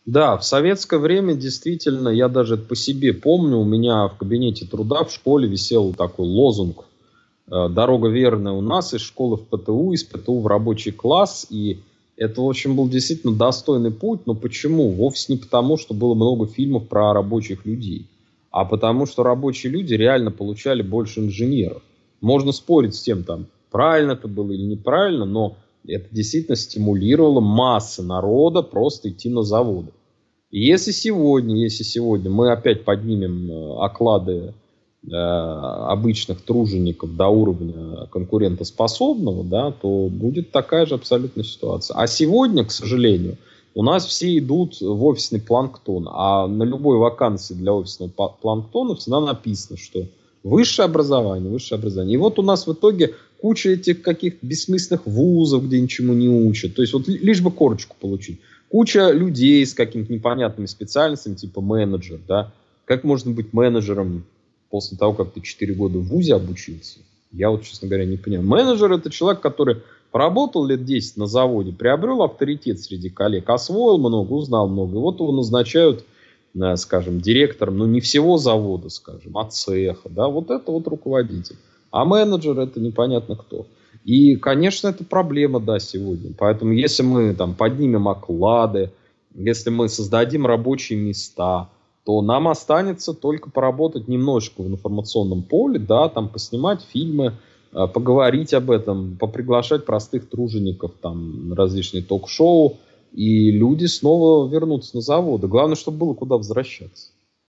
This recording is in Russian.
Да, в советское время действительно, я даже это по себе помню, у меня в кабинете труда в школе висел такой лозунг «Дорога верная у нас из школы в ПТУ, из ПТУ в рабочий класс». И это, в общем, был действительно достойный путь. Но почему? Вовсе не потому, что было много фильмов про рабочих людей, а потому что рабочие люди реально получали больше инженеров. Можно спорить с тем, там, правильно это было или неправильно, но это действительно стимулировало массы народа просто идти на заводы. И если сегодня мы опять поднимем оклады обычных тружеников до уровня конкурентоспособного, да, то будет такая же абсолютная ситуация. А сегодня, к сожалению, у нас все идут в офисный планктон, а на любой вакансии для офисного планктона всегда написано, что высшее образование, высшее образование. И вот у нас в итоге куча этих каких-то бессмысленных вузов, где ничему не учат. То есть вот лишь бы корочку получить. Куча людей с какими-то непонятными специальностями, типа менеджер, да. Как можно быть менеджером после того, как ты 4 года в вузе обучился? Я вот, честно говоря, не понимаю. Менеджер — это человек, который поработал лет 10 на заводе, приобрел авторитет среди коллег, освоил много, узнал много. И вот его назначают, скажем, директором, ну, не всего завода, скажем, а цеха, да. Вот это вот руководитель. А менеджер — это непонятно кто. И, конечно, это проблема, да, сегодня. Поэтому, если мы там поднимем оклады, если мы создадим рабочие места, то нам останется только поработать немножечко в информационном поле, да, там поснимать фильмы, поговорить об этом, поприглашать простых тружеников там на различные ток-шоу, и люди снова вернутся на заводы. Главное, чтобы было куда возвращаться.